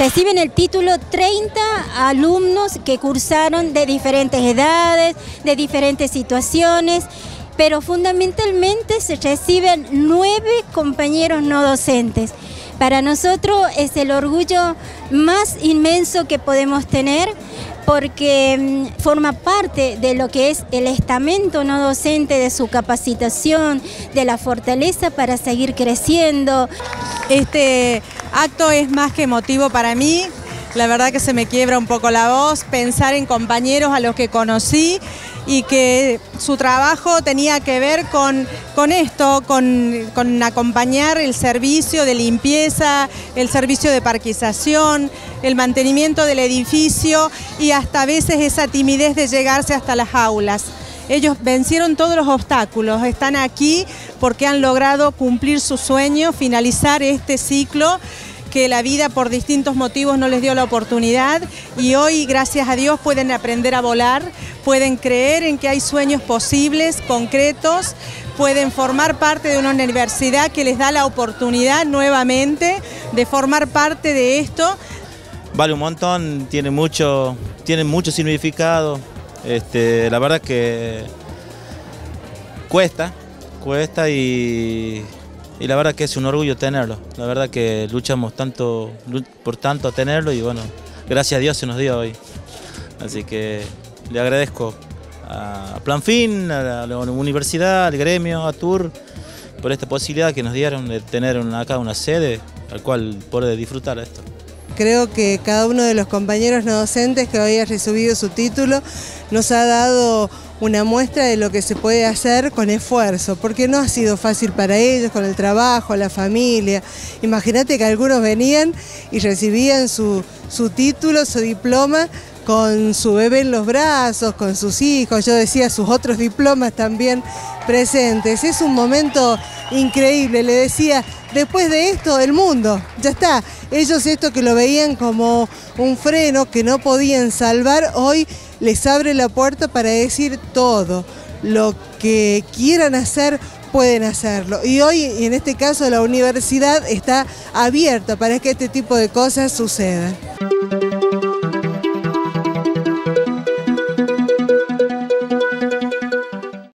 Reciben el título 30 alumnos que cursaron de diferentes edades, de diferentes situaciones, pero fundamentalmente se reciben 9 compañeros no docentes. Para nosotros es el orgullo más inmenso que podemos tener, porque forma parte de lo que es el estamento no docente, de su capacitación, de la fortaleza para seguir creciendo. Este acto es más que emotivo para mí, la verdad que se me quiebra un poco la voz, pensar en compañeros a los que conocí y que su trabajo tenía que ver con esto, con acompañar el servicio de limpieza, el servicio de parquización, el mantenimiento del edificio y hasta a veces esa timidez de llegarse hasta las aulas. Ellos vencieron todos los obstáculos, están aquí porque han logrado cumplir su sueño, finalizar este ciclo que la vida por distintos motivos no les dio la oportunidad y hoy, gracias a Dios, pueden aprender a volar, pueden creer en que hay sueños posibles, concretos, pueden formar parte de una universidad que les da la oportunidad nuevamente de formar parte de esto. Vale un montón, tiene mucho significado, la verdad que cuesta y la verdad que es un orgullo tenerlo, la verdad que luchamos por tanto a tenerlo y bueno, gracias a Dios se nos dio hoy. Así que le agradezco a Planfin, a la universidad, al gremio, a TUR, por esta posibilidad que nos dieron de tener acá una sede al cual poder disfrutar esto. Creo que cada uno de los compañeros no docentes que hoy ha recibido su título nos ha dado una muestra de lo que se puede hacer con esfuerzo, porque no ha sido fácil para ellos, con el trabajo, la familia. Imagínate que algunos venían y recibían su título, su diploma, con su bebé en los brazos, con sus hijos, yo decía sus otros diplomas también presentes. Es un momento increíble, le decía, después de esto el mundo, ya está. Ellos esto que lo veían como un freno que no podían salvar, hoy les abre la puerta para decir todo. Lo que quieran hacer, pueden hacerlo. Y hoy, en este caso, la universidad está abierta para que este tipo de cosas sucedan.